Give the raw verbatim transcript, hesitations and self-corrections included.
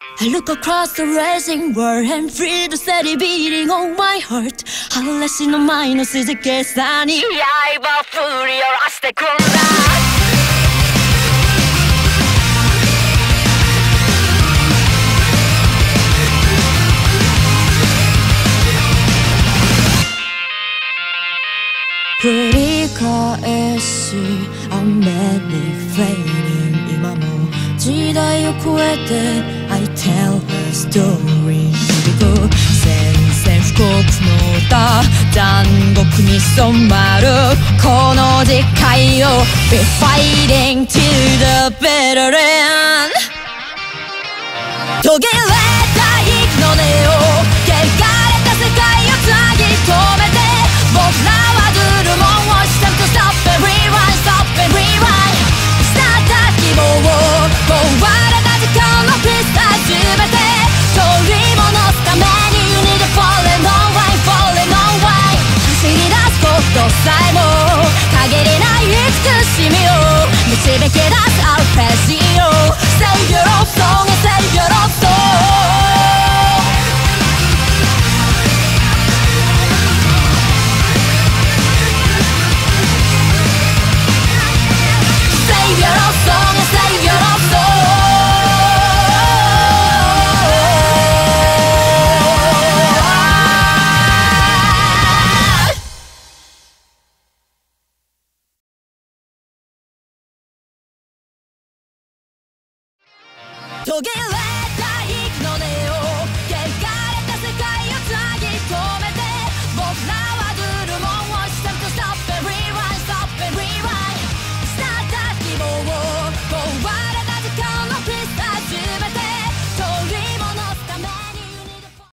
I look across the racing world and feel the steady beating of my heart 嵐の前の静けさに刃振り下ろしてくんだ繰り返し I'm barely fading 今も時代を超えて I tell a story 響く宣戦布告の歌残酷に染まるこの時界を Be fighting till the bitter end 途切れた息の根を汚れた世界をつなぎ止めて僕らはドゥルモンをしたと Stop and rewind Stop and rewind 失った希望を壊れた時間のピスタ全て取り戻すために You need to fall in no way Fall in no way 走り出すことさえも限りない慈しみを導き出すアルペジオ Say your own song and say your own song Save your own song and save your own soul 途切れ